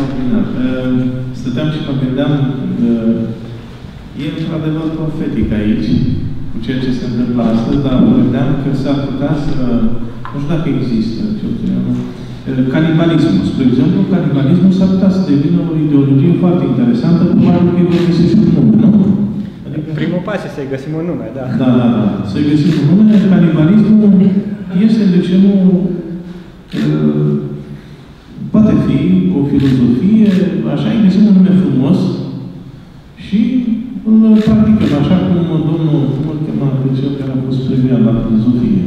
extraordinar. Stăteam și mă gândeam, e într-adevăr profetic aici, cu ceea ce se întâmplă astăzi, dar mă gândeam că s-ar putea să, nu știu dacă există, canibalismul. Spre exemplu, canibalismul s-ar putea să devină o ideologie foarte interesantă, probabil că îi găsești un nume, nu? Adică, primul pas este să-i găsim un nume, da. Da. Să-i găsim un nume. Canibalismul este, de ce nu, poate fi o filozofie, așa, îi găsim un nume frumos și îl practicăm, așa cum domnul, cum îl chema pe cel care a fost premiat la filozofie.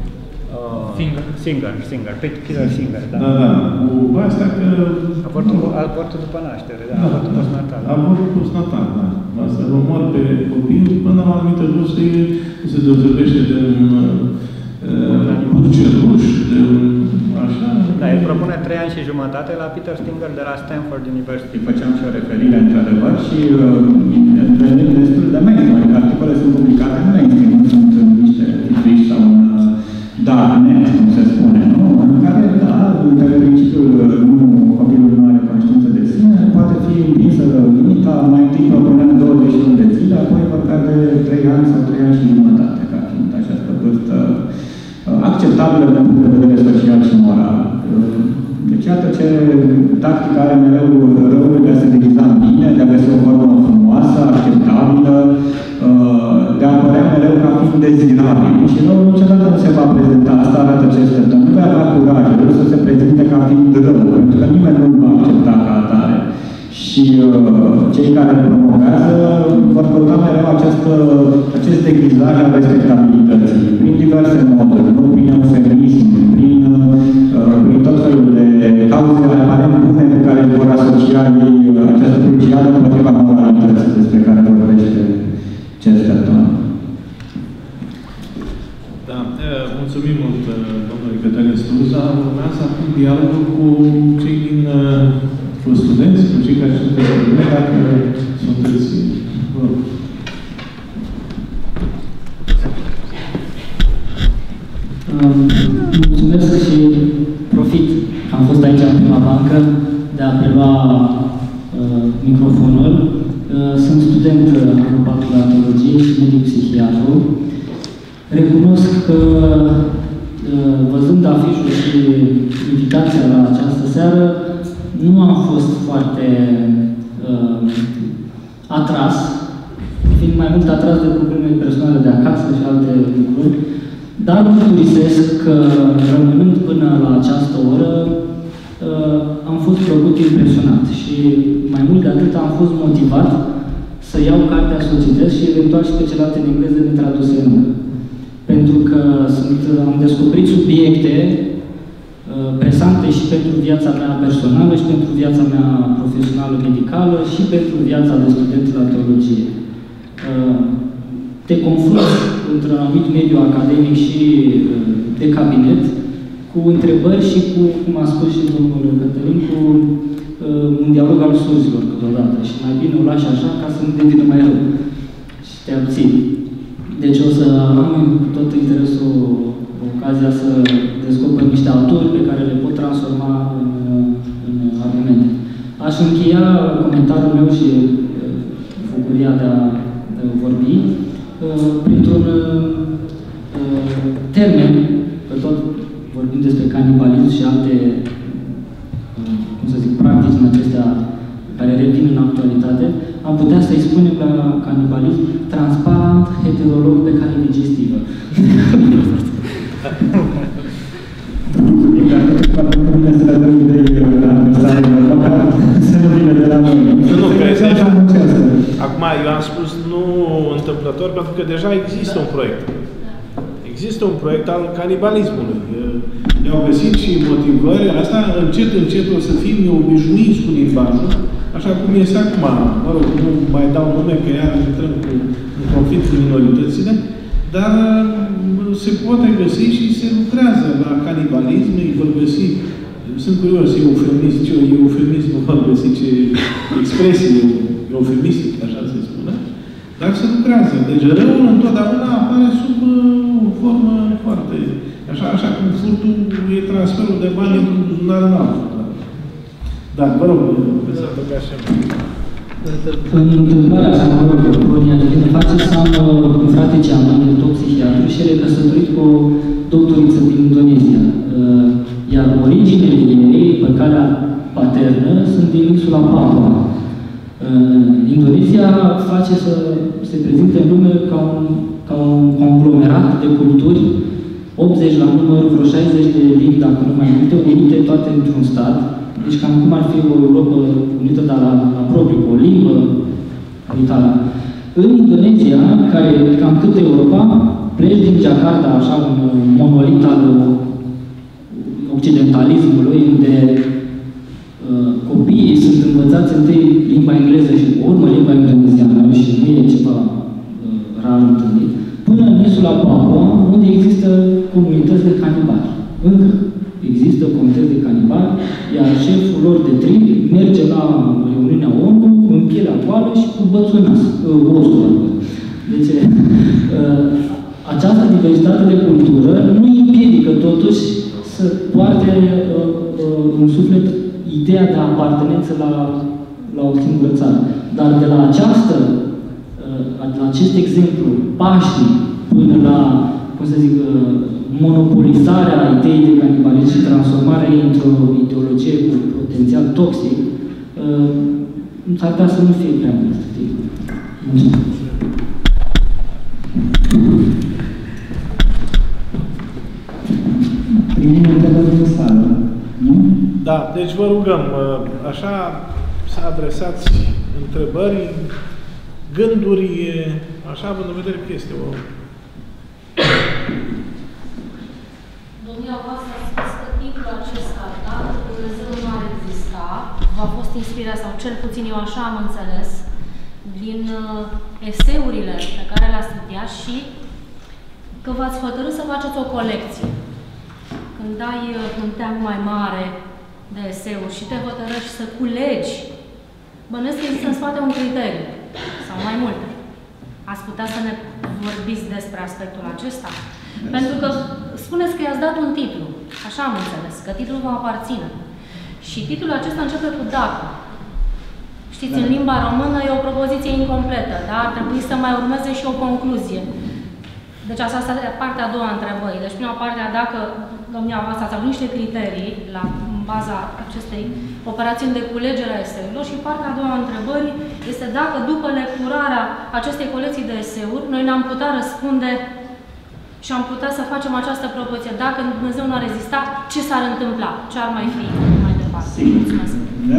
Singer, Peter Singer, da. Da, cu asta că... Avortul după naștere, da, avortul postnatal. Avortul postnatal, da. Asta îl omor pe copil până la o anumită vârstă, se deosebește de un ceruș, de un... așa... Da, el propune 3 ani și jumătate la Peter Singer de la Stanford University. Făceam și o referire, într-adevăr, și destul de mainstream, adică articole sunt publicate în mainstream, nu sunt niște titluiști sau un darknet, cum se spune, nu? În care, da, pe principiul copilul nu are conștiință de sine, poate fi împinsă limita, mai întâi propunem 21 de zile, apoi vorbea de 3 ani sau 3 ani și jumătate, ca fiind această vârstă acceptabilă din punct de vedere social și moral. Deci, iată ce tactica are mereu răul de a se deghiza în bine, de a găsi o formă frumoasă, acceptabilă, de a părea mereu ca fiind dezirabil. Și răul niciodată nu se va prezenta. Asta arată ce este. Nu va avea curajul să se prezinte ca fiind rău, pentru că nimeni nu va accepta ca atare. Și cei care îl promovează vor căuta mereu acest deghizaj al respectabilității, prin diverse moduri, nu prin eufemism, prin tot felul de cauze aparent bune cu care vor asocia ei această crucială împotriva moralității despre care vorbește Chesterton. Da, mulțumim mult, domnului Cătălin Struza. Urmează acum dialogul cu cei din studenți, cu cei care sunt studenți, dacă sunteți. Mulțumesc și profit că am fost aici în prima bancă de a prelua microfonul. Sunt student anul 4 la teologie și medic psihiatru. Recunosc că, văzând afișul și invitația la această seară, nu am fost foarte atras, fiind mai mult atras de problemele personale de acasă și alte lucruri, dar mărturisesc că, rămânând până la această oră, am fost plăcut impresionat și, mai mult de atât, am fost motivat să iau cartea să o citesc și, eventual, și pe celelalte în engleză netraduse încă. Pentru că am descoperit subiecte presante și pentru viața mea personală, și pentru viața mea profesională medicală, și pentru viața de student la teologie. Te confrunți într-un anumit mediu academic și de cabinet cu întrebări și cu, cum a spus și domnul Cătălin, cu un dialog al surzilor câteodată. Și mai bine o lași așa ca să nu devină mai rău. Și te abții. Deci o să am cu tot interesul ocazia să descoper niște autori pe care le pot transforma în argumente. Aș încheia comentariul meu și bucuria de a vorbi printr-un termen, că tot vorbim despre canibalism și alte, cum să zic, practici în acestea care revin în actualitate, am putea să-i spunem la canibalism transparent heterolog pe cale digestivă. Acum, eu am spus nu întâmplător, pentru că deja există un proiect. Există un proiect al canibalismului. Ne-au găsit și motivări. Asta încet o să fim obișnuiți cu limbajul, așa cum este acum. Mă rog, nu mai dau nume, că iar intrăm în conflict cu minoritățile, dar se poate găsi și se lucrează la canibalism, îi vor găsi, sunt curios, eufemism, vor găsi ce expresie eufemistică, așa se spune, dar se lucrează. Deci răul întotdeauna apare sub o formă foarte, așa cum furtul e transferul de bani într-un buzunar în altul. Da, vă rog, să adăugați ceva. În întâmplarea asta, mă rog, Polonia de Vine faceți, am un frate ceamăn, doctor psihiatru, și e căsătorit cu o doctoriță din Indonezia. Iar originele ei, pe calea paternă, sunt din insula Papua. Indonezia face să se prezinte în lume ca un conglomerat de culturi, 80 la număr, vreo 60 de limbi, dacă nu mai multe, unite toate într-un stat. Deci cam cum ar fi o Europa unită, dar la propriu, cu o limbă vitală. În Indonezia, care e cam cât Europa, pleci din Jakarta, așa un monolit al occidentalismului, unde copiii sunt învățați întâi limba engleză și pe urmă limba indoneziană, și nu e ceva rar întâlnit, până în insula Papua, unde există comunități de canibali. Încă există comunități de canibali, iar șeful lor de trib merge la reuniunea ONU în pielea goală și cu bățul osul. Deci, această diversitate de cultură nu împiedică totuși să poarte în suflet ideea de apartenență la o singură țară. Dar de la acest exemplu pașnic până la, cum să zic, monopolizarea ideii de canibalism și transformarea ei într-o ideologie cu potențial toxic, s-ar putea să nu fie prea mult. Primim întrebări în sală, nu? Da, deci vă rugăm, așa să adresați întrebări, gânduri, așa, având în vedere că este o... Domnul voastră a spus că titlul acesta, dacă Dumnezeu nu ar exista, v-a fost inspirat, sau cel puțin eu așa am înțeles, din eseurile pe care le-a studiat și că v-ați hotărât să faceți o colecție. Când ai un team mai mare de eseuri și te hotărăști să culegi, bănuiesc că există în spate un criteriu, sau mai multe. Ați putea să ne vorbiți despre aspectul acesta? Pentru că spuneți că i-ați dat un titlu, așa am înțeles, că titlul vă aparține. Și titlul acesta începe cu dacă. Știți, în limba română e o propoziție incompletă, dar ar trebui să mai urmeze și o concluzie. Deci asta este partea a doua a întrebării. Deci prima parte, dacă domnia voastră ați avut niște criterii în baza acestei operațiuni de culegere a eseurilor, și partea a doua a întrebării este dacă după lecturarea acestei colecții de eseuri, noi ne-am putea răspunde și am putea să facem această propoziție. Dacă Dumnezeu nu ar exista, ce s-ar întâmpla? Ce ar mai fi mai departe? Mulțumesc!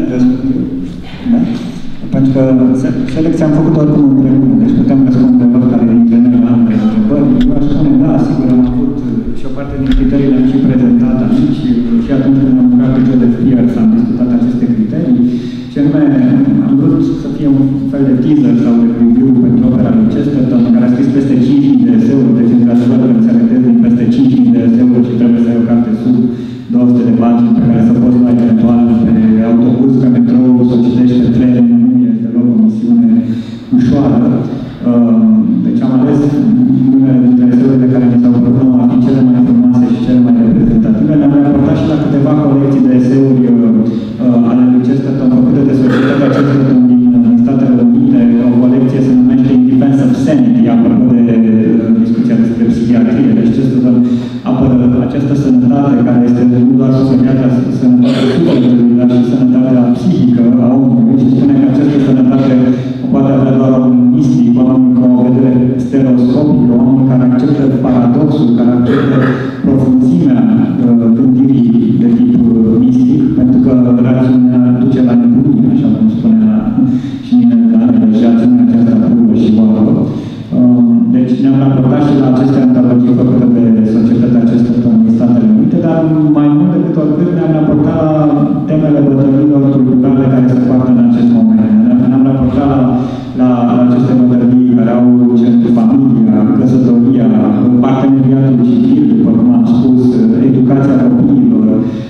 Da? Pentru că selecția am făcut oricum împreună, deci putem răspunde oricare dintre noi la ambele întrebări. Eu aș spune, da, sigur, am avut și o parte din criteriile am și prezentat aici și atunci când am lucrat cu Joseph Pierce am discutat aceste criterii și anume am vrut să fie un fel de teaser sau de review pentru opera lui Chesterton, care a scris peste 5.000 de eseuri, deci într-adevăr înțelegăți din peste 5.000 de eseuri și trebuie să ai o carte sub 200 de pagini pe care să poți lua eventual pe autobuz, pe metrou, să o citești pe tren, nu e deloc o misiune ușoară. Deci am ales unele dintre eseurile care mi s-au părut a fi cele mai frumoase și cele mai reprezentative. Ne-am raportat și la câteva colecții de eseuri ale lui Chesterton, făcute de Societatea Chesterton din Statele Unite. O colecție se numește In Defense of Sanity, apropo de discuția despre psihiatrie. Deci Chesterton apără această sănătate care este nu doar sănătatea sufletului, dar și sănătatea psihică a omului și spune că această sănătate o poate avea doar un mistic, oameni cu o vedere stereoscopică, oameni care acceptă paradoxul, care acceptă profunzimea gândirii de tip mistic, pentru că rațiunea duce la nebunie, așa cum spunea și Ninel Ganel, și rațiunea aceasta pură și oară. Deci ne-am raportat și la aceste antologii făcute de Societatea Chesterton din Statele Unite, dar mai mult decât oricât ne-am raportat la temele bătăliilor culturale care se poartă în acest moment. Ne-am raportat la aceste bătălii care au centru familia, căsătoria, parteneriatul civil, după cum am spus, educația copiilor,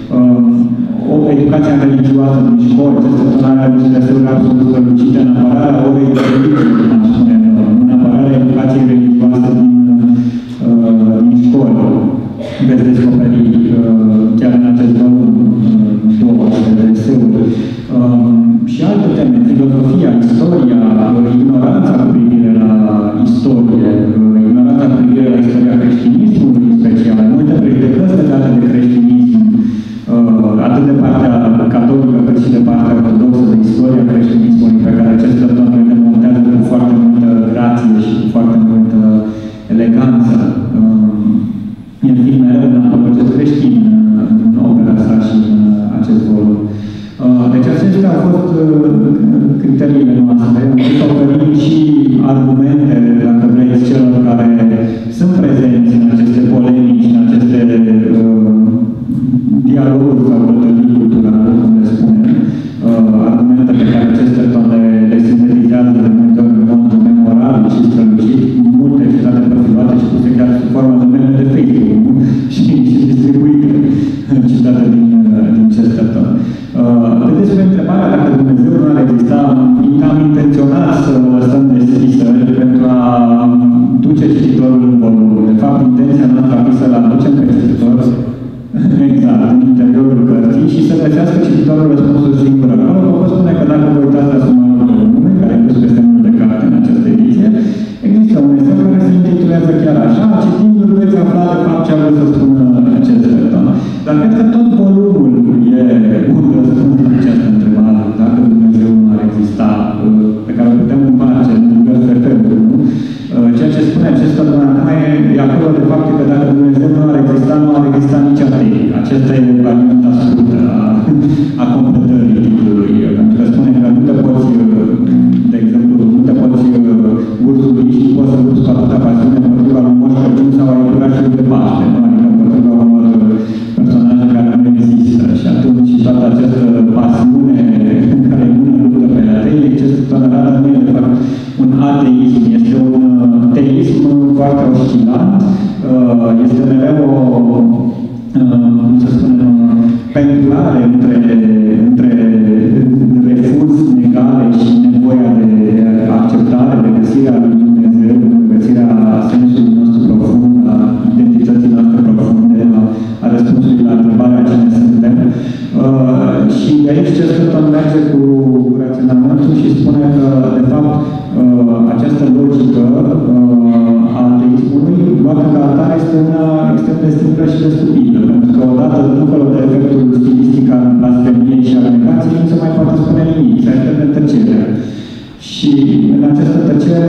o educație religioasă din școli, Chestertonarea niște eseuri absolut strălucite în apărarea orei de religie, cum am spune, în apărarea educației religioase din școli. Veți descoperi chiar în acest volum două astfel de eseuri. alte teme, filozofia, istoria, ignoranța cu privire la istorie, ignoranța cu privire la istoria creștinismului special, multe prejudecăți legate de creștinism, atât de partea catolică cât și de partea ortodoxă de istoria creștinismului, pe care acest Chesterton le demontează cu foarte multă grație și cu foarte multă eleganță. El fiind mereu un apologist creștin în opera sa și în acest volum. Deci acestea au fost criteriile noastre. Am oferim și argumente, dacă vreți, celor care sunt prezenți în aceste polemici, în aceste dialoguri sau bătălii culturale, cum le spunem. Argumente pe care Chesterton le sintetizează de multe ori în mod memorabil și strălucit, multe citate profilate și puse chiar sub formă de meme de Facebook și distribuite citate din Chesterton. Despre întrebarea dacă Dumnezeu nu ar exista, am intenționat să o lăsăm deschisă pentru a duce cititorul în volum. De fapt, intenția noastră a fi să-l aducem pe cititor exact, în interiorul cărții și să găsească cititorul răspunsul singur. Acolo vă pot spune că dacă vă uitați la sumarul de nume, care e pus peste mult de carte în această ediție, există un eseu care se intitulează chiar așa, citindu-l veți afla de fapt ce a vrut să spună Chesterton. Dar cred că tot volumul e un răspuns la această întrebare, dacă Dumnezeu nu ar exista, pe care o putem împace în diverse feluri, nu? Ceea ce spune Chesterton acum e acolo de fapt că dacă Dumnezeu nu ar exista, nu ar exista nici atei. Acesta e varianta scurtă a completării titlului, pentru că spune că nu te poți, de exemplu, nu te poți gurzului și poți să duci cu atâta pasiune împotriva lui Moș Crăciun sau ai iubirașului de Paște, nu? Adică împotriva unor personaje care nu există. Și atunci toată această pasiune în care nu luptă pe atei, Chesterton arată nu e de fapt un ateism, este un teism foarte oscilant, este mereu o, cum să spunem, pendulare între refuz, negare și nevoia de acceptare, de găsirea lui Dumnezeu, de găsirea sensului nostru profund, a identității noastre profunde, a răspunsului la întrebarea cine suntem. Și de aici Chesterton merge cu raționamentul și spune că, de fapt, această logică a ateismului, luată ca atare, este una extrem de simplă și de stupidă, pentru că odată, dincolo de efectul stilistic al blasfemiei și al negației, nu se mai poate spune nimic, se așteaptă tăcere. Și în această tăcere,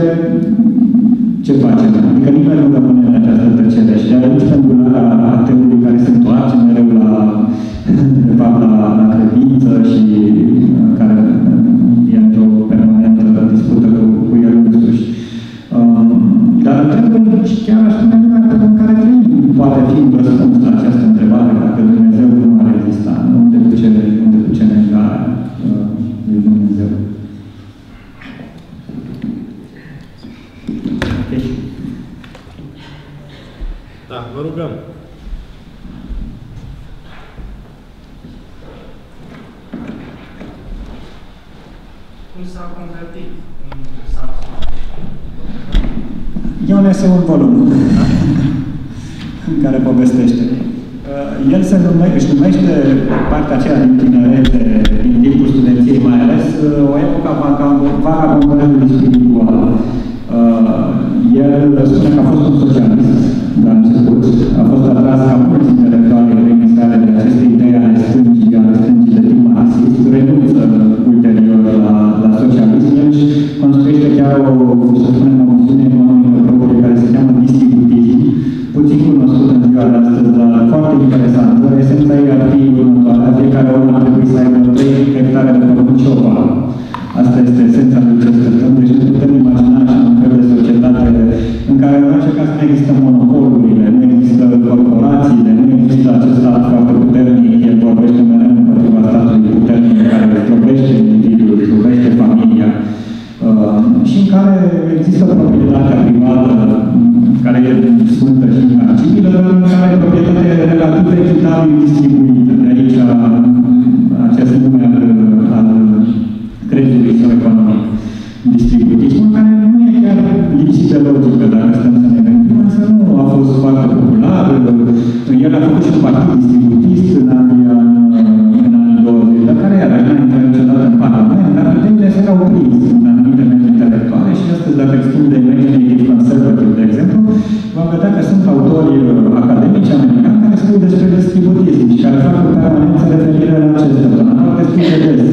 ce facem? Adică nimeni nu rămâne în această tăcere. Și de aici pendularea ateului care se întoarce mereu la, de fapt, la credință și care e într-o permanentă dispută cu el însuși. Dar trebuie și chiar aș spune lumea în care trăim poate fi un răspuns la această întrebare, dacă Dumnezeu nu ar exista, unde duce negarea lui Dumnezeu. Okay. Da, vă rugăm. Cum s-a convertit în Samson? E un eseu în volum în care povestește. El își numește partea aceea din tinerețe, din timpul studenției mai ales, o epocă vagabondului spiritual. El spune că a fost un socialist la început, a fost atras ca mulți intelectuali vremii sale de aceste idei ale stângii de tip marxist, renunță ulterior la socialism. El își construiește chiar o, să spunem, o viziune economică proprie care se cheamă distributism, puțin cunoscut în ziua de astăzi, dar foarte interesant. Esența ei ar fi următoarea: fiecare om ar trebui să aibă 3 hectare de pământ și o vară. Asta este esența lui Chesterton. Deci nu putem imagina așa un fel de societate în care în orice caz nu există monopolurile, nu există corporațiile, nu există acest stat foarte puternic. El vorbește mereu împotriva statului puternic care zdrobește individul, zdrobește familia și în care există proprietatea privată care e sfântă și intangibilă, dar în care proprietatea e relativ echitabil distribuită. De aici acest nume al crezului său economic. Distributismul, care nu e chiar lipsit de logică, dacă stăm să ne gândim, însă nu a fost foarte popular. El a făcut și un partid distributist în anii 20, dar care iarăși n-a intrat niciodată în Parlament, dar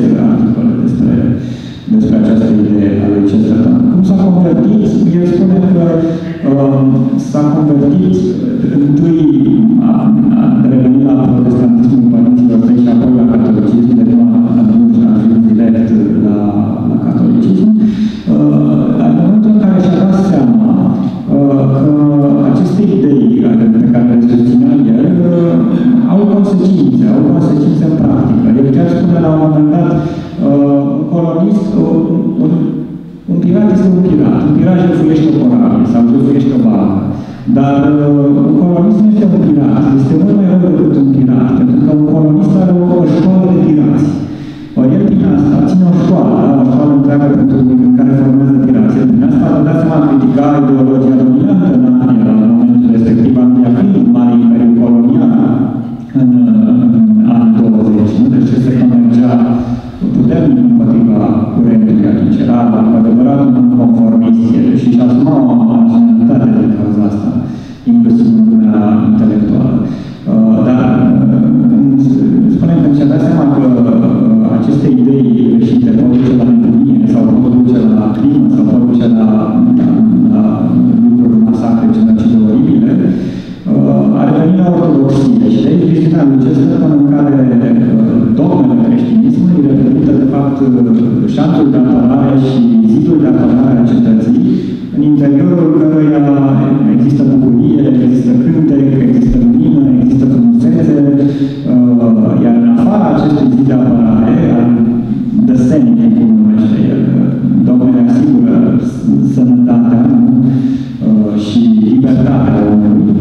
articole despre această idee a lui Chesterton. Cum s-a convertit? El spune că s-a convertit întâi a revenit la protestantismul părinților săi și apoi la catolicism, de nu a ajuns direct la catolicism. În momentul în care și-a dat seama că aceste idei pe care le susținea el au consecințe în practică. El chiar spune la un moment dat, un colonist, un pirat este un pirat. Un pirat jefuiește o corabie sau jefuiește o barcă. Dar un colonist nu este un pirat. Este mult mai rău decât un pirat. Pentru că un colonist are o școală de pirați. El prin asta ține o școală întreagă pentru care formează pirații. Prin asta vă dați seama critica ideologia dominantă în Anglia la momentul respectiv, Anglia fiind un mare imperiu colonial în anii 20. Deci se mergea puternic împotriva curentului atunci. Era adevărat un conformist și își asuma o marginalitate din cauza asta, inclusiv în lumea intelectuală. Dar spunem că și-a dat seama că aceste idei greșite pot duce la nebunie sau pot duce la crimă sau pot duce la lucruri, masacre, genocide oribile, a revenit la ortodoxie. Și de aici viziunea lui Chesterton în care dogmele creștinismului reprezintă de fapt șanțul de apărare și zidul de apărare a cetății, în interiorul căruia există bucurie, există cântec, există lumină, există frumusețe, iar în afara acestui zid de apărare, the sanity, cum numește el, dogmele asigură sănătatea și libertatea omului.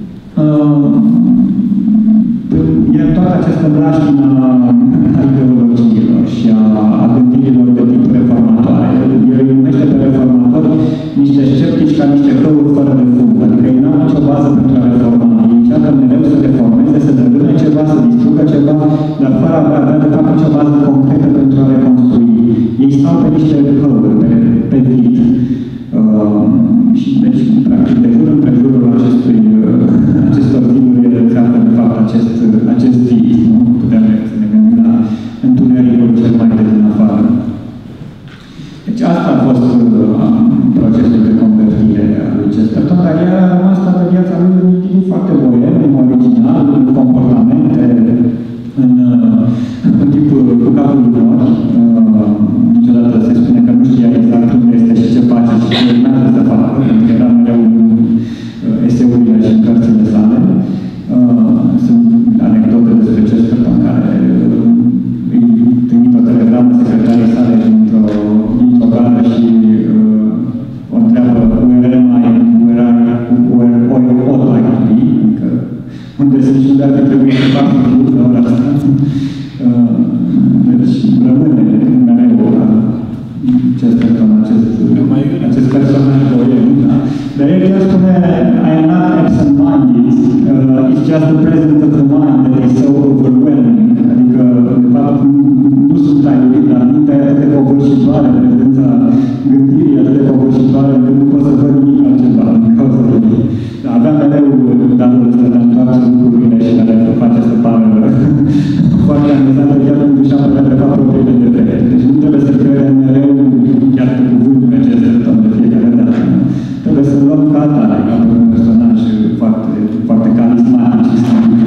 E toată această mlaștină a ideologiilor și a gândirilor de tip reformatoare. El îi numește pe reformatori niște sceptici ca niște căuri fără de fund. Adică ei n-au nicio bază pentru a reforma. Ei încearcă mereu să reformeze, să dărâne ceva, să distrugă ceva, dar fără a avea de fapt nicio bază concretă pentru a reconstrui. Ei stau pe niște căuri, pe vid. Și deci, practic, de jur împrejurul acestor ziduri se află, de fapt, acest vid. Nu? Putem să ne gândim la întunericul cel mai de din afară. Deci asta a fost procesul de convertire a lui Chesterton, dar el a rămas toată viața lui un individ foarte boem, original, în comportamente, în tipul cu capul mort. Niciodată se spune că nu știa exact unde este și ce face și ce urmează să facă, pentru că era mereu în eseurile și în cărțile sale. Sunt anecdote despre Chesterton care îi trimit o telegramă secretarii sale dintr-o gară și o întreabă where ought I to be, adică unde sunt și unde ar fi trebuit să fac la ora asta. Deci rămâne mereu Chesterton, acest personaj boem. Dar el chiar spune, I am not absent-minded, it's just the presence of the mind that is so overwhelming. Adică, de fapt, nu sunt aiurit, dar mintea e atât de covârșitoare, prezența gândirii atât de covârșitoare, încât nu pot să văd nimic altceva din cauza ei. Aveam mereu darul ăsta de a întoarce lucrurile și care face să pară foarte amuzată, chiar când își apărea de fapt propriile defecte. Deci nu trebuie să credem mereu chiar pe cuvânt pe Chesterton de fiecare dată. Trebuie să luăm ca atare, ca un personaj foarte, foarte carismatic și stabil.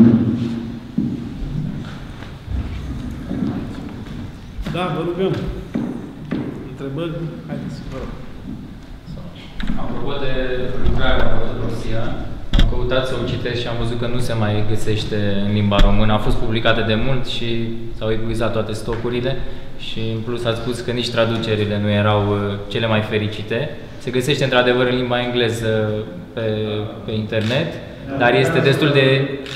Da, vă rugăm. Întrebări? Haideți, vă rog. Apropo de lucrarea ortodoxia, am căutat să o citesc și am văzut că nu se mai găsește în limba română. A fost publicată de mult și s-au epuizat toate stocurile și în plus ați spus că nici traducerile nu erau cele mai fericite. Se găsește într-adevăr în limba engleză pe internet, dar este destul de...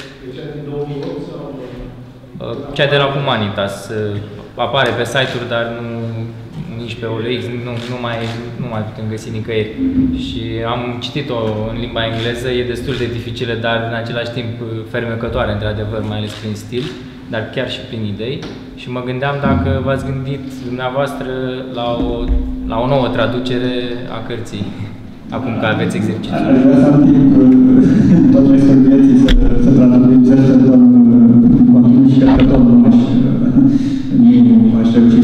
Cea de la Humanitas apare pe site-uri, dar nici pe OLX, nu mai putem găsi nicăieri. Și am citit-o în limba engleză, e destul de dificilă, dar în același timp fermecătoare, într-adevăr, mai ales prin stil, dar chiar și prin idei. Și mă gândeam dacă v-ați gândit dumneavoastră la o nouă traducere a cărții, acum că aveți exercițiu. Aș vrea să am timp tot restul vieții să traducem Chesterton continuu și cred că tot nu aș reuși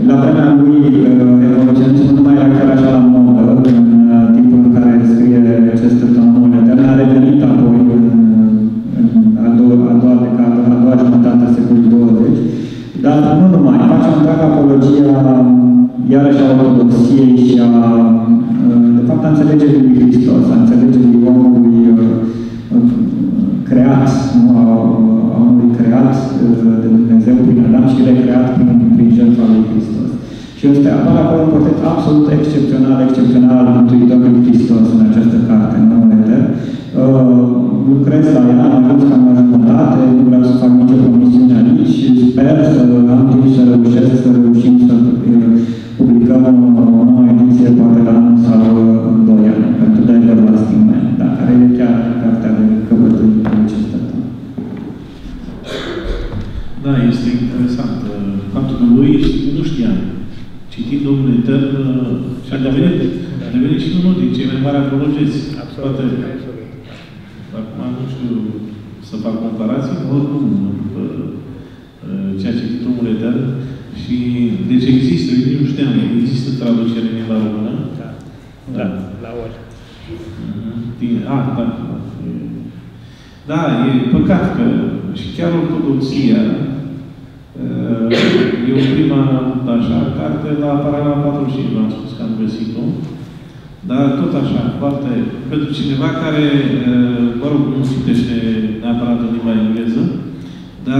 la vremea lui, evoluționismul nu mai era chiar așa la modă, în timpul în care scrie acest Tămâul Etern, a revenit apoi în a doua jumătate a secolului 20, dar nu numai, face o întreagă apologie iarăși a ortodoxiei și de fapt, a înțelegerii lui Hristos, a înțelegerii omului creat, nu a omului creat de Dumnezeu prin Adam și recreat prin jertfa lui Hristos. Și ăsta apare acolo un portret absolut excepțional al Mântuitorului Hristos în această carte, în Noul Etern. Lucrez la ea, am ajuns cam la jumătate, nu vreau să fac nicio promisiune aici și sper să am timp să reușim să publicăm o nouă ediție, poate la anul sau 2 ani, pentru The Everlasting Man, dar care e chiar cartea de căpătâi pe acesta. Da, este interesant. Faptul că lui nu știam. Citind Domnul Etern și a devenit și unul din cei mai mari apologeți. Absolut. Acum nu știu să fac comparații, oricum, ce a citit Domnul Etern și deci există, eu nu știam, există traducere în limba română. Da, la ori. Da. Da, e păcat că și chiar ortodoxia eu prima așa carte la Paragraf 45, v-am spus că am găsit-o, dar tot așa, foarte, pentru cineva care, mă rog, nu citește neapărat în limba engleză, dar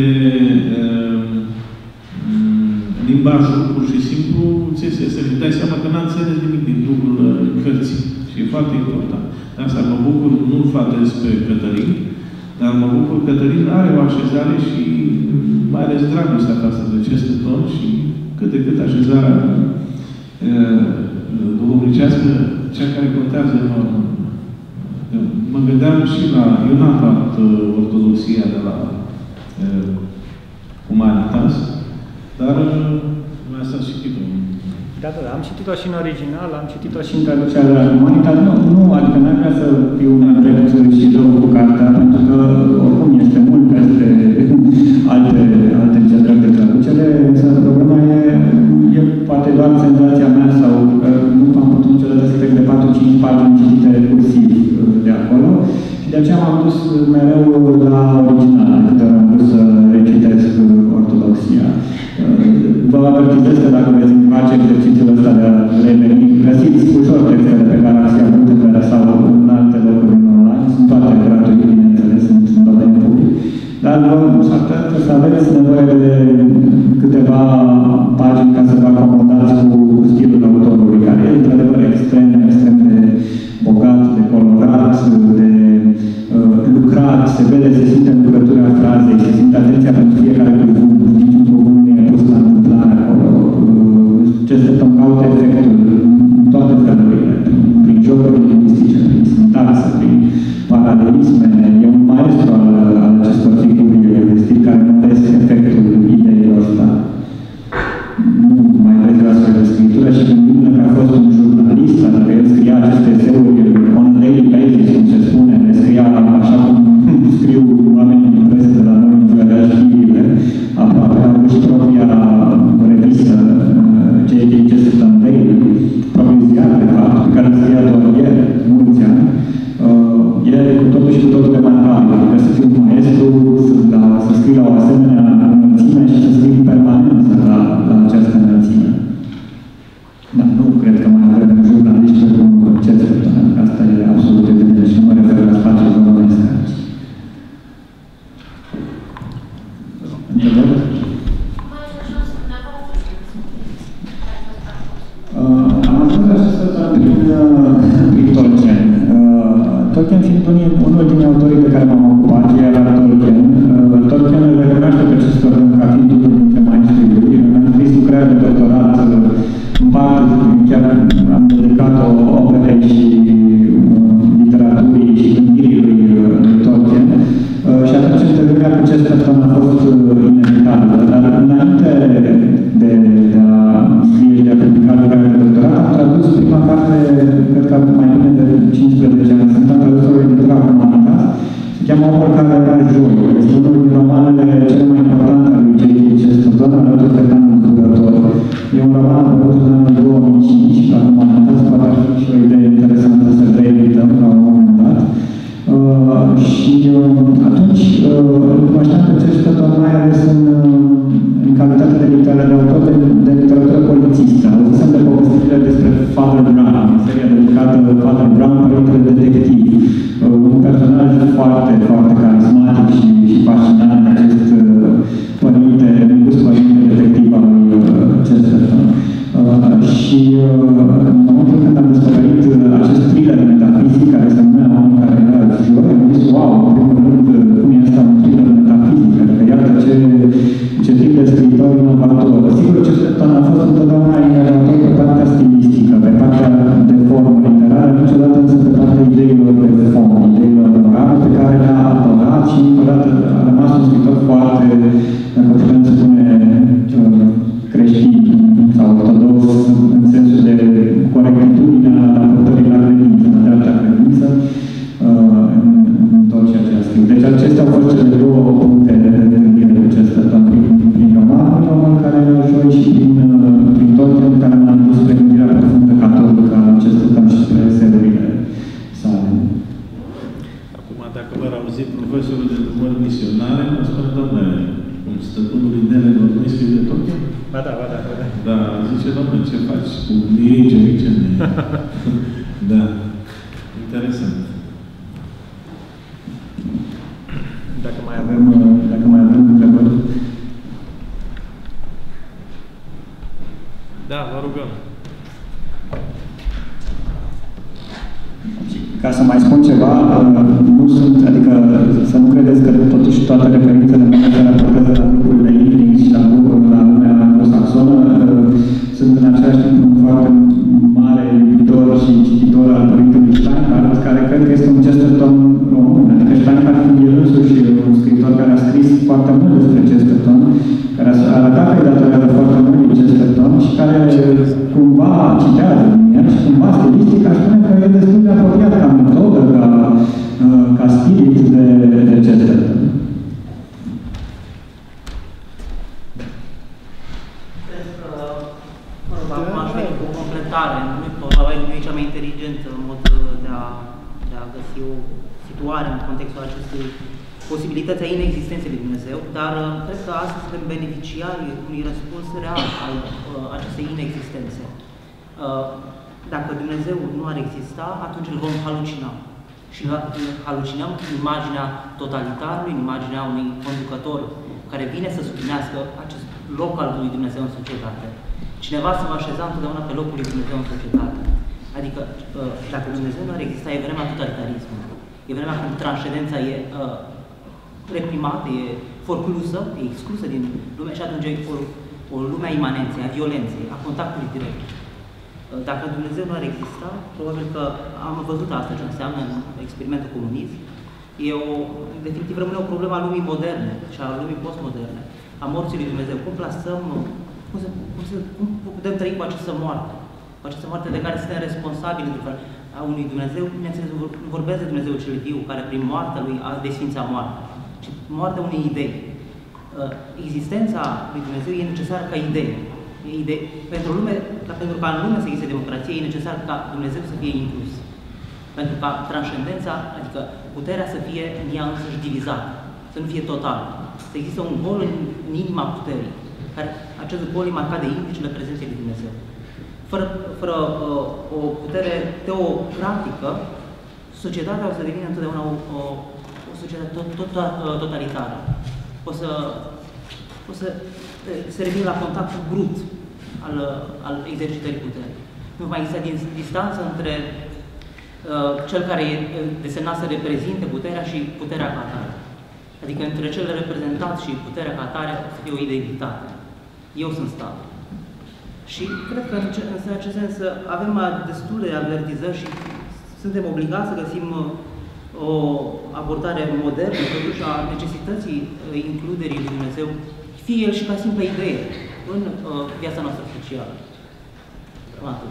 limbajul, pur și simplu, să-ți dai seama că n-a înțeles nimic din duhul cărții. Și e foarte important. De asta mă bucur, nu-l flatez pe Cătălin, dar mă bucur că Cătălin are o așezare și mai ales dragostea față de acest ton și cât de cât așezarea duhovnicească, cea care contează enorm. Mă gândeam și la... Eu n-am luat ortodoxia de la Humanitas, dar asta a citit-o. Da, am citit-o și în original, am citit-o și în traducerea de la Humanitas. Nu, adică n-ar vrea să fiu drept și rău cu cartea, pentru că oricum este mult peste alte încercări de traducere, însă problema e poate doar senzația mea sau că nu am putut niciodată să trec de 4-5 pagini citite recursiv de acolo și de aceea m-am dus mereu la original, decât am vrut să recitesc ortodoxia. Vă avertizez că dacă veți face exercițiul ăsta de a reveni, găsiți ușor textele pe care ați avut sau în alte locuri online, sunt toate gratuite, bineînțeles, sunt în domeniul public. Dar s-ar putea să aveți nevoie de câteva pagini ca să vă acomodați cu stilul autorului, care e într-adevăr extrem de bogat, de colorat, de lucrat, se vede, se simte lucrătura frazei, se simte atenția pentru fiecare cuvânt, niciun cuvânt nu e pus la întâmplare acolo. Ce se caute efectul în toate felurile, prin jocuri lingvistice, prin sintaxă, prin paralelisme. E un maestru al acestor figuri de stil care notesc efectul ideilor ăsta. Nu mai vezi astfel de scriptură și când de literatură polițistă. Auzisem de povestirile despre Father Brown, seria dedicată Father Brown, părintele detectiv. Un personaj foarte, foarte carismatic și fascinant, acest părinte, negust părinte detectiv al lui Chesterton. Și în momentul când am descoperit acest thriller metafizic care se numea Omul care era joi, am zis, wow, în primul rând, cum e asta un thriller metafizic, pentru că iată ce tip de scriitor inovator. Sigur, Chesterton a fost întotdeauna inovator pe partea stilistică, pe partea de formă literară, niciodată însă pe partea ideilor de fond, ideilor morale pe care le-a apărat și niciodată a rămas un scriitor foarte, dacă putem spune, creștin sau ortodox, în sensul de corectitudinea raportării la credință, la dreapta credință, în tot ceea ce a scris. Deci acestea au fost cele două puncte de întâlnire cu Chesterton prin roman care era joi și prin tot în care m-am dus spre gândirea profundă catolică a Chesterton și spre serurile sale. Acum, dacă v-ar auzi profesorul de drumuri misionare, mă spune, domnule, stăpânul inelelor nu este de tot? Ba da. Da, zice, domnule, ce faci? Cu ei, ce Da. Interesant. Dacă mai avem întrebări. Da, vă rugăm. Ca să mai spun ceva, nu sunt, adică să nu credeți că totuși toate referințele mele se raportează la grupurile Indring și la lumea anglosaxonă sunt în același timp un foarte mare iubitor și cititor al părintelui Steinhardt, care cred că este un Chesterton român. Adică Steinhardt fiind el însuși un scriitor care a scris foarte mult despre Chesterton, care a arătat că îi datorează foarte mult din Chesterton și care cumva citează din el și cumva stilistic aș spune că e destul de apropiat ca metodă, ca spirit de Chesterton. Cred că, acum aș veni cu o completare. Probabil nu e cea mai inteligentă mod de a găsi o situare în contextul acestei posibilități a inexistenței lui Dumnezeu, dar cred că astăzi suntem beneficiari unui răspuns real al acestei inexistențe. Dacă Dumnezeu nu ar exista, atunci îl vom halucina. Și halucinăm imaginea totalitarului, imaginea unui conducător care vine să sublinească acest loc al lui Dumnezeu în societate. Cineva se va așeza întotdeauna pe locul lui Dumnezeu în societate. Adică, dacă Dumnezeu nu ar exista, e vremea totalitarismului. E vremea când transcendența e reprimată, e forclusă, e exclusă din lume și atunci e o lume a imanenței, a violenței, a contactului direct. Dacă Dumnezeu nu ar exista, probabil că am văzut asta ce înseamnă experimentul comunist. Definitiv rămâne o problemă a lumii moderne și a lumii postmoderne, a morții lui Dumnezeu. Cum plasăm, cum putem trăi cu această moarte? Cu această moarte de care suntem responsabili a unui Dumnezeu, bineînțeles, nu vorbesc de Dumnezeu cel viu, care prin moartea lui a desfințat moartea, ci moartea unei idei. Existența lui Dumnezeu e necesară ca idee. Pentru ca în lume să existe democrație, e necesar ca Dumnezeu să fie inclus. Pentru ca transcendența, adică puterea să fie în ea însăși divizată, să nu fie totală. Să există un gol în inima puterii, care acest gol e marcat de indicele prezenței lui Dumnezeu. Fără o putere teocratică, societatea o să devină întotdeauna o societate totalitară. O să se revină la contactul brut al exercitării puterii. Nu mai există distanță între cel care e desemnat să reprezinte puterea și puterea ca atare. Adică între cel reprezentat și puterea ca atare să fie o identitate. Eu sunt stat. Și cred că în acest sens avem destule avertizări și suntem obligați să găsim o abordare modernă, totuși a necesității includerii lui Dumnezeu, fie el și ca simplă idee, în viața noastră socială. Cam atât.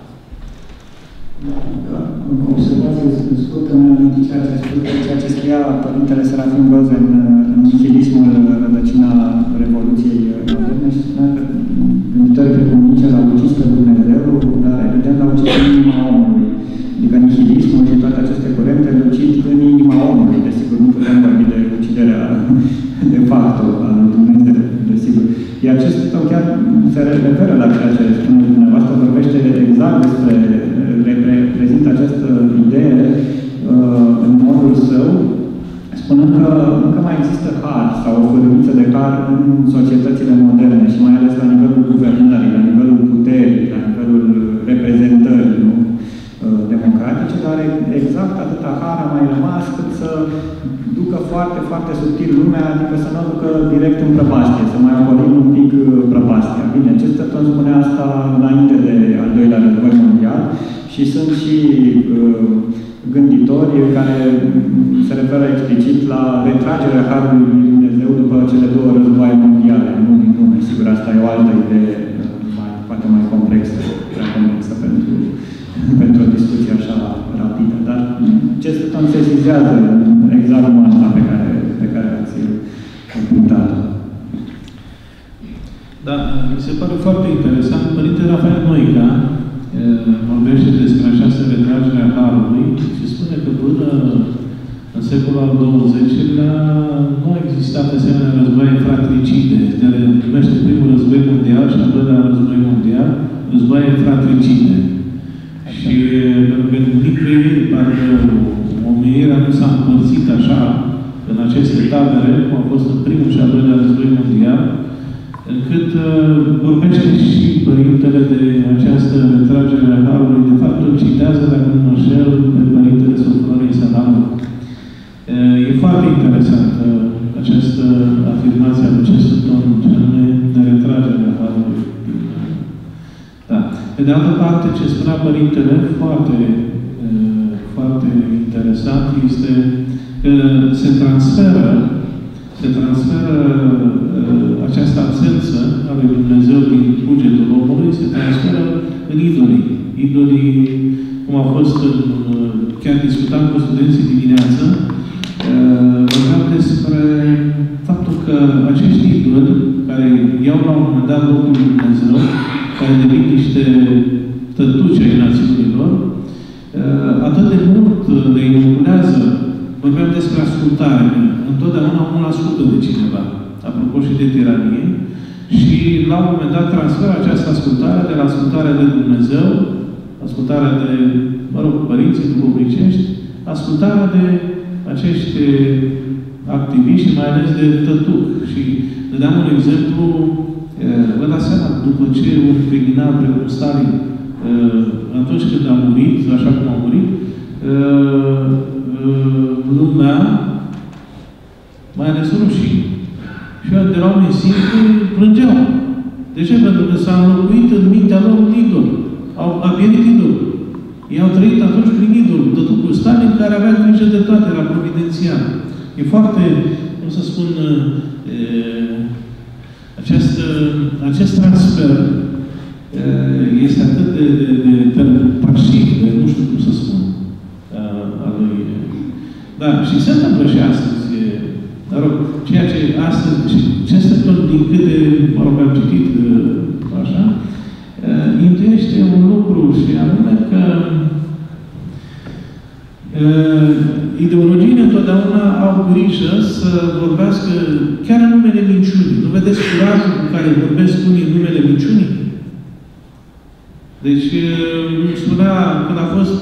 În observație scurtă, mi-am amintit ceea ce scria Părintele Serafim Goze în Nihilismul, rădăcina Revoluției moderne și spunea că gânditorii precum Nietzsche l-au ucis pe Dumnezeu, dar evident l-au ucis în inima omului. Adică nihilismul și toate aceste curente l-au ucis în inima omului. Desigur, nu putem vorbi de uciderea de facto a lui Dumnezeu, desigur. Iar acest chiar se referă la ceea ce spune dumneavoastră, vorbește exact despre, reprezintă această idee în modul său, spunând că încă mai există har sau o fărâmiță de har în societățile moderne și mai ales la nivelul guvernării, la nivelul puterii, la nivelul reprezentării democratice, dar exact atâta har a mai rămas cât să ducă foarte, foarte subtil lumea, adică să nu o ducă direct în prăpastie, să mai acoperim un pic prăpastia. Bine, Chesterton spunea asta înainte de al doilea război mondial și sunt și gânditori care se referă explicit la retragerea harului lui Dumnezeu după cele două războaie mondiale, nu din lume. Sigur, asta e o altă idee, poate mai complexă, prea complexă pentru o discuție așa rapidă, dar Chesterton sesizează exact nuanța pe care ați punctat-o. Da, mi se pare foarte interesant. Părinte Rafael Noica vorbește despre această retragere a harului și spune că până în secolul al XX-lea nu a existat asemenea războaie fratricide. Se numește primul război mondial și al doilea război mondial, războaie fratricide. Și pentru că nicăieri, parcă omenirea nu s-a împărțit așa în aceste tabere, cum a fost în primul și al doilea război mondial, încât vorbește și Părintele de această retragere a harului. De fapt, îl citează, dacă nu mă înșel, pe Părintele Sofronie Salamu. E foarte interesantă această afirmație a lui Chesterton, ce anume de retragere a harului. Da. Pe de altă parte, ce spunea Părintele, foarte, foarte interesant, este că se transferă această absență a lui Dumnezeu din bugetul omului, se transferă în idolii. Idolii, cum a fost, chiar discutam cu studenții dimineață, vorbeam despre faptul că acești idoli, care iau la un moment dat locul lui Dumnezeu, care devin niște tătuci ai națiunilor, atât de mult le inoculează. Vorbeam despre ascultare. Întotdeauna omul ascultă de cineva, apropo și de tiranie, și la un moment dat transferă această ascultare de la ascultarea de Dumnezeu, ascultarea de, părinții duhovnicești, ascultarea de acești activiști și mai ales de tătuc. Și dădeam un exemplu, vă dați seama, după ce un criminal precum Stalin, atunci când a murit, așa cum a murit, lumea, mai ales rușii, și de la unii simpli plângeau. De ce? Pentru că s-a înlocuit în mintea lor un idol. A pierit idolul. Ei au trăit atunci prin idolul, tătucul Stalin, care avea grijă de toate, la providențial. E foarte, cum să spun, acest transfer este atât de parșiv, de nu știu cum să spun, a lui. Da, și se întâmplă și astăzi. Dar rog, ceea ce astăzi, ce se întâmplă din câte, am citit așa, intuiește un lucru și anume că ideologiile întotdeauna au grijă să vorbească chiar în numele minciunii. Nu vedeți curajul cu care vorbesc unii în numele minciunii? Deci, îmi spunea, când a fost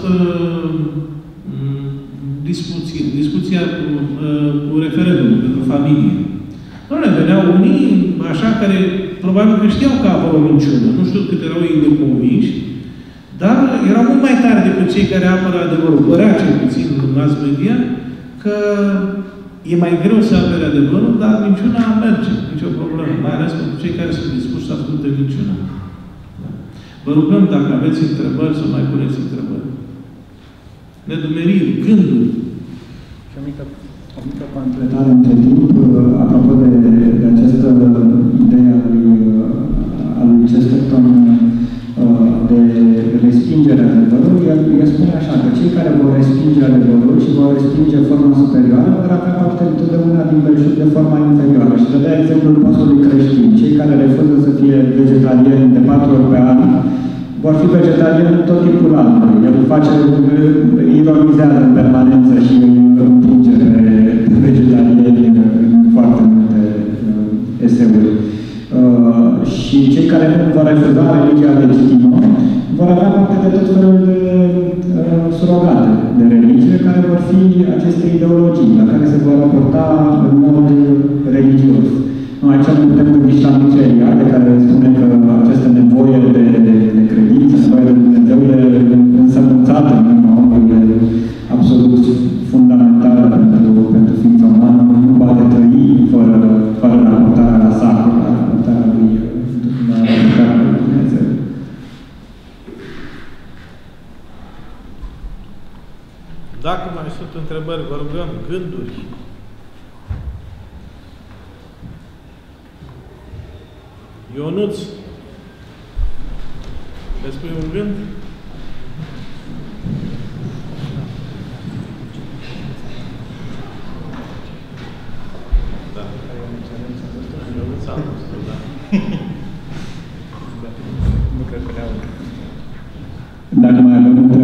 discuția cu referendumul pentru familie. Nu le veneau unii, așa, care probabil că știau că acolo minciună. Nu știu cât erau ei de convinși, dar erau mult mai tari decât cei care apără adevărul. Părea cel puțin în mass media că e mai greu să apere adevărul, dar minciuna merge. Nici o problemă. Mai ales pentru cei care sunt dispuși să asculte minciuna. Vă rugăm, dacă aveți întrebări, să mai puneți întrebări. Nedumeriri, gânduri. Și o mică completare între timp, apropo de această idee a lui Chesterton de respingerea adevărului, el spune așa, că cei care vor respinge adevărul și vor respinge forma superioară vor avea parte întotdeauna din belșug de forma inferioară. Și dădea exemplul postului creștin. Cei care refuză să fie vegetariani de 4 ori pe an vor fi vegetariani tot timpul anului. El face, ironizează în permanență și împinge pe vegetariani în foarte multe eseuri. Și Și cei care nu vor refuza religia legitimă vor avea parte de tot felul de surogate de religie care vor fi aceste ideologii la care se vor raporta în mod religios. Aici nu putem gândi și la Micelia, de care spune că această nevoie de credință, nevoie de Dumnezeu e însămânțată în urma omului, absolut fundamentală pentru ființa umană, nu poate trăi fără raportarea la sacru, la raportarea lui Dumnezeu. Dacă mai sunt întrebări, vă rugăm, gânduri. Ionuț, îți spui un gând? Da. Ionuț a nostru, da. Dacă mai avem